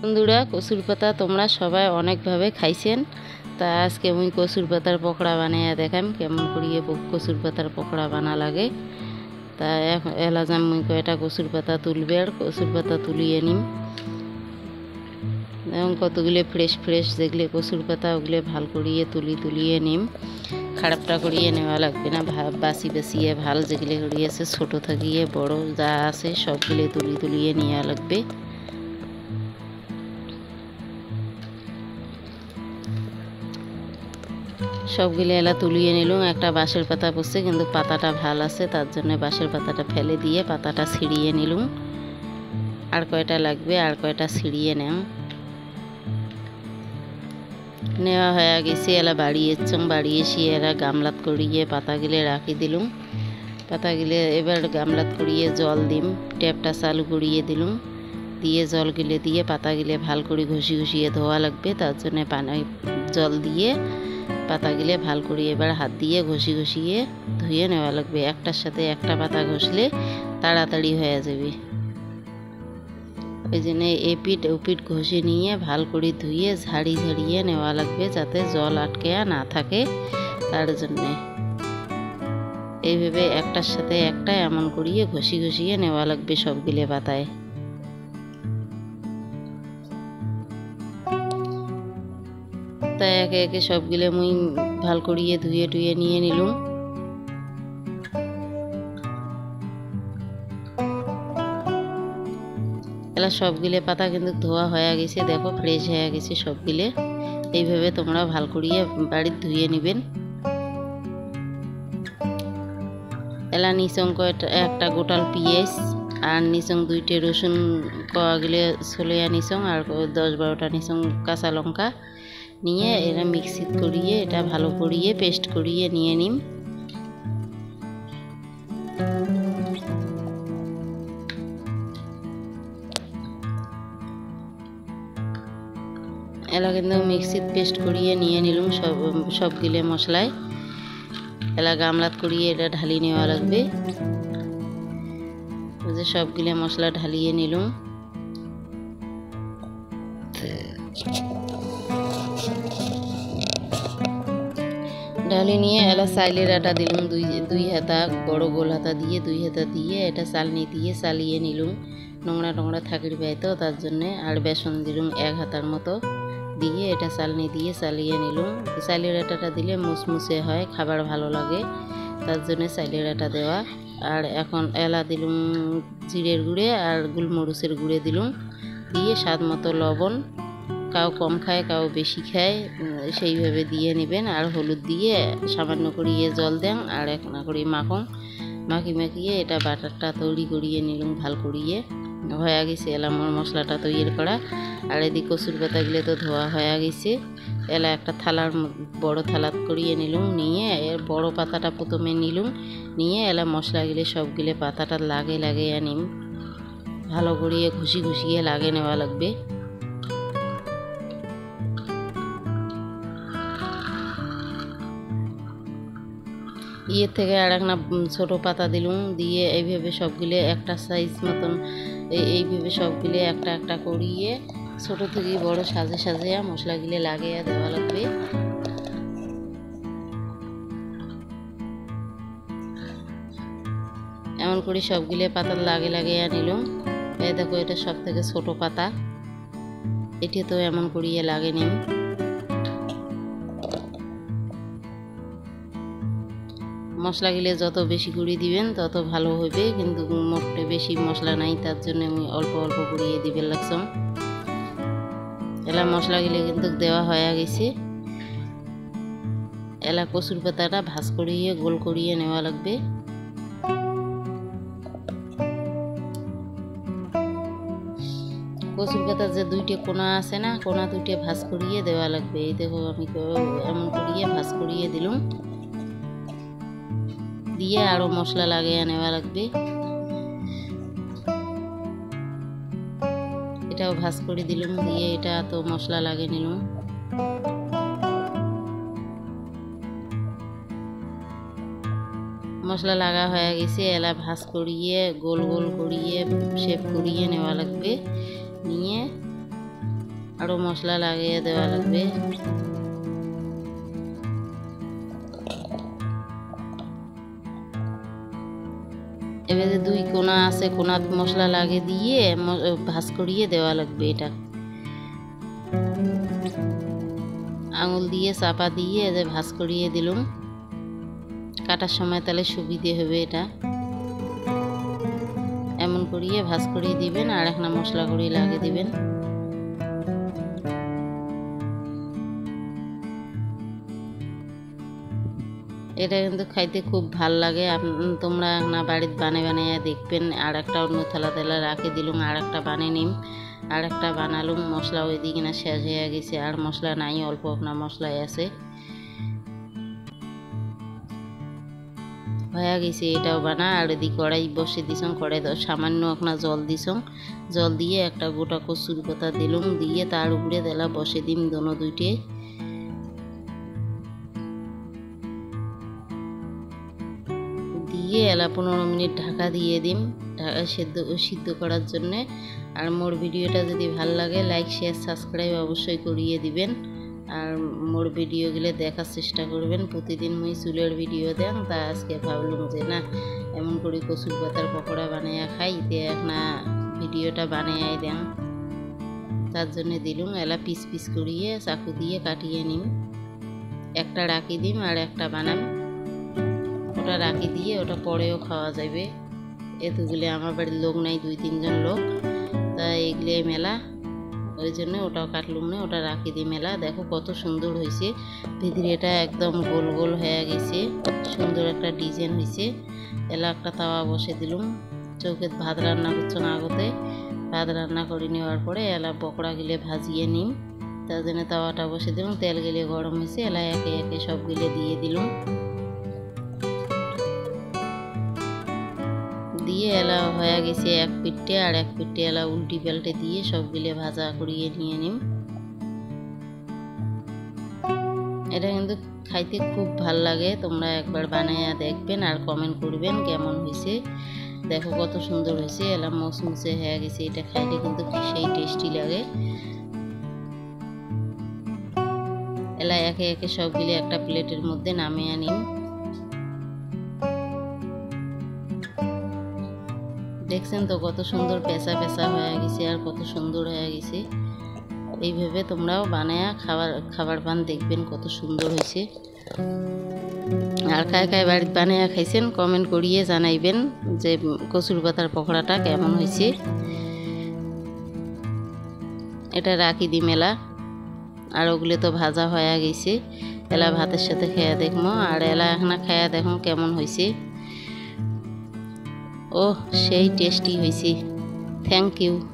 বন্ধুরা, কচুর পাতা তোমরা সবাই অনেকভাবে খাইছেন। তা আজকে মুই কচুর পাতার পকোড়া বানিয়ে দেখাম কেমন করিয়ে কচুর পাতার পকোড়া বানা লাগে। তা এলা যাম মুই কয়টা কচুর পাতা তুলবে, আর কচুর পাতা তুলিয়ে নিম এবং কতগুলো ফ্রেশ ফ্রেশ যেগুলো কচুর পাতা ওগুলো ভাল করিয়ে তুলিয়ে নিম। খারাপটা করিয়ে নেওয়া লাগবে না, বাসি বাসিয়ে ভাল যেগুলো করিয়েছে ছোটো থাকিয়ে বড় যা আছে সবগুলো তুলিয়ে নেওয়া লাগবে। সবগুলো এলা তুলিয়ে নিলুম। একটা বাঁশের পাতা পড়ছে কিন্তু পাতাটা ভাল আছে, তার জন্য বাঁশের পাতাটা ফেলে দিয়ে পাতাটা ছিঁড়িয়ে নিলুম। আর কয়টা লাগবে, আর কয়টা ছিঁড়িয়ে নেওয়া হয়ে গেছে। এলা বাড়িয়েছি এরা গামলাত করিয়ে পাতাগুলো রাখি দিলুম। পাতাগুলো এবার গামলাত করিয়ে জল দিম, ট্যাপটা চালু করিয়ে দিলুম। দিয়ে জলগুলো দিয়ে পাতাগুলো ভাল করে ঘষিয়ে ধোয়া লাগবে, তার জন্য পানি জল দিয়ে পাতাগুলো ভাল করে এবার হাত দিয়ে ঘষিয়ে ধুয়ে নেওয়া লাগবে। একটার সাথে একটা পাতা ঘষলে তাড়াতাড়ি হয়ে যাবে। ওই জন্য এপিট ওপিট ঘষে নিয়ে ভাল করে ধুয়ে ঝাড়িয়ে নেওয়া লাগবে, যাতে জল আটকে না থাকে। তার জন্যে এইভাবে একটার সাথে একটা এমন করিয়ে ঘষিয়ে নেওয়া লাগবে সবগুলো পাতায়। তাই একে একে সবগুলো মুই ভাল করিয়ে ধুয়ে নিয়ে নিলুম। এলা সবগুলো পাতা কিন্তু ধোয়া হয়ে গেছে, দেখো ফ্রেশ হয়ে গেছে সবগুলো। এইভাবে তোমরা ভাল করিয়ে বাড়ির ধুয়ে নিবেন। এলা নিচং একটা গোটাল পিঁয়াজ আর নিচং 2টে রসুন কগুলো ছলিয়া নিচং, আর 10-12টা নিচং কাঁচা লঙ্কা নিয়ে এরা মিক্সিত করিয়ে এটা ভালো করিয়ে পেস্ট করিয়ে নিয়ে নিম। এলা কিন্তু মিক্সিত পেস্ট করিয়ে নিয়ে নিলুম সবগুলো মশলায়। এলা গামলাত করিয়ে এটা ঢালি নেওয়া লাগবে। যে সবগুলো মশলা ঢালিয়ে নিলুম। ঢালি নিয়ে এলা চাইলের আটা দিলুম, দুই হাতা বড় গোল হাতা দিয়ে 2 হাতা দিয়ে এটা চালনি দিয়ে চালিয়ে নিলুম। নোংরা থাকির পাইতো তার জন্যে। আর বেসন দিলুম 1 হাতার মতো দিয়ে এটা চালনি দিয়ে চালিয়ে নিলুম। চাইলের আটাটা দিলে মুসমুসে হয়, খাবার ভালো লাগে, তার জন্য চাইলের আটা দেওয়া। আর এখন এলা দিলুম জিরের গুঁড়ে আর গোলমরিচের গুঁড়ে দিলুম, দিয়ে স্বাদ মতো লবণ, কাউ কম খায় কাউ বেশি খায় সেইভাবে দিয়ে নেবেন। আর হলুদ দিয়ে সামান্য করিয়ে জল দেন আর একনা করে মাখিয়ে এটা বাটারটা তৈরি করিয়ে নিলুম ভাল করিয়ে। হয়ে গেছে এলা মোর মশলাটা তৈরি করা। আর এদিকে কচুর পাতাগুলো তো ধোয়া হয়ে গেছে। এলা একটা বড় থালাত করিয়ে নিলুম, নিয়ে এর বড় পাতাটা প্রথমে নিলুম, নিয়ে এলা মশলাগুলো সবগুলো পাতাটা লাগে নিম। ভালো করিয়ে ঘষিয়ে লাগে নেওয়া লাগবে। ইয়ের থেকে আর একটা ছোট পাতা দিলুম, দিয়ে এইভাবে সবগুলো একটা সাইজ মতন এইভাবে সবগুলো একটা করিয়ে ছোট থেকে বড় সাজিয়ে মশলাগুলো লাগিয়ে দেওয়া লাগবে। এমন করে সবগুলো পাতা লাগিয়ে নিলুম। এই দেখো এটা সব থেকে ছোট পাতা, এটি তো এমন করিয়ে লাগে নিম। মশলাগুলো যত বেশি করে দিবেন তত ভালো হবে, কিন্তু মোটে বেশি মশলা নাই, তার জন্য আমি অল্প করিয়ে দিবেন লাগছম। এলা মশলাগুলো কিন্তু দেওয়া হয়ে গেছে। এলা কচুর পাতাটা ভাজ করিয়ে গোল করিয়ে নেওয়া লাগবে। কচুর পাতার যে 2টে কোনা আছে না, কোনা 2টে ভাজ করিয়ে দেওয়া লাগবে। এই দেখো আমি এমন করিয়ে ভাজ করিয়ে দিলুম, দিয়ে আরো মশলা লাগিয়ে নেওয়া লাগবে। এটাও ভাজ করে দিলুম, দিয়ে এটা তো মশলা লাগিয়ে নিলুম। মশলা লাগা হয়ে গেছে। এলা ভাজ করিয়ে গোল করিয়ে শেপ করিয়ে নেওয়া লাগবে। নিয়ে আরও মশলা লাগিয়ে দেওয়া লাগবে। এবারে দুই কোনা আছে, কোনাত মশলা লাগে দিয়ে ভাজ করিয়ে দেওয়া লাগবে। এটা আঙুল দিয়ে চাপা দিয়ে যে ভাজ করিয়ে দিলাম, কাটার সময় তাহলে সুবিধে হবে। এটা এমন করিয়ে ভাজ করিয়ে দিবেন আর একটা মশলা করিয়ে লাগিয়ে দিবেন। এটা কিন্তু খাইতে খুব ভাল লাগে। তোমরা না বাড়িতে বানিয়ে দেখবেন। আর একটা অন্য থালা রাখে দিলুম, আর একটা বানিয়ে নিম, আর একটা বানালুম। মশলা ওইদিকে না শেষ হয়ে গেছে, আর মশলা নাই, অল্প আপনার মশলাই আছে হয়ে গেছে। এটাও বানা। আর এদিকে কড়াই বসে দিছং, কড়াই সামান্য আপনার জল দিছং, জল দিয়ে একটা গোটা কচুর পাতা দিলুম, দিয়ে তার উপরে দেলা বসে দিম দোনো দুইটে। দিয়ে এলা 15 মিনিট ঢাকা দিয়ে দিম, ঢাকা সিদ্ধ করার জন্যে। আর মোর ভিডিওটা যদি ভাল লাগে লাইক শেয়ার সাবস্ক্রাইব অবশ্যই করিয়ে দিবেন। আর মোর ভিডিওগুলো দেখার চেষ্টা করবেন। প্রতিদিন মুই চুলের ভিডিও দেন, তা আজকে ভাবলাম যে না এমন করে কচুর পাতার পকোড়া বানাইয়া খাই, দিয়ে না ভিডিওটা বানিয়ে দেন, তার জন্যে দিলুম। এলা পিস পিস করিয়ে চাকু দিয়ে কাটিয়ে নিম। একটা রাখি দিম আর একটা বানাম, ওটা রাখি দিয়ে ওটা পরেও খাওয়া যাবে। এতগুলি আমার বাড়ির লোক নাই, 2-3 জন লোক, তা এগুলি মেলা, ওই জন্য ওটাও কাটলুম না, ওটা রাখি দিই মেলা। দেখো কত সুন্দর হয়েছে, ভিতরে এটা একদম গোল গোল হয়ে গেছে, সুন্দর একটা ডিজাইন হয়েছে। এলা একটা তাওয়া বসে দিলুম। চৌকে ভাত রান্না করছো না, আগতে ভাত রান্না করে নেওয়ার পরে এলা পকোড়া গিলে ভাজিয়ে নিম, তার জন্য তাওয়াটা বসে দিলাম। তেল গিলে গরম হয়েছে, এলা একে একে সব গিলে দিয়ে দিলুম। দিয়ে এলা হয়ে গেছে এক পিঠে, আর এক পিঠে এলা উল্টি পাল্টে দিয়ে সবগুলো ভাজা করিয়ে নিয়ে নিম। এটা কিন্তু খাইতে খুব ভাল লাগে, তোমরা একবার বানাইয়া দেখবেন আর কমেন্ট করবেন কেমন হয়েছে। দেখো কত সুন্দর হয়েছে, এলা মচমচে হয়ে গেছে। এটা খাইতে কিন্তু সেই টেস্টি লাগে। এলা একে একে সবগুলো একটা প্লেটের মধ্যে নামিয়ে নিম। দেখছেন তো কত সুন্দর পেঁচা পেঁচা হয়ে গেছে, আর কত সুন্দর হয়ে গেছে। এইভাবে তোমরাও বানায়া খাবার পান, দেখবেন কত সুন্দর হয়েছে। আর কায় কায় বাড়িতে বানায়া খাইছেন কমেন্ট করিয়ে জানাইবেন যে কচুর পাতার পকোড়াটা কেমন হয়েছে। এটা রাখি দি মেলা, আর ওগুলো তো ভাজা হয়ে গেছে। এলা ভাতের সাথে খেয়ে দেখবো, আর এলা এখন খায়া দেখুন কেমন হয়েছে। ও সেই টেস্টি হয়েছে। Thank you.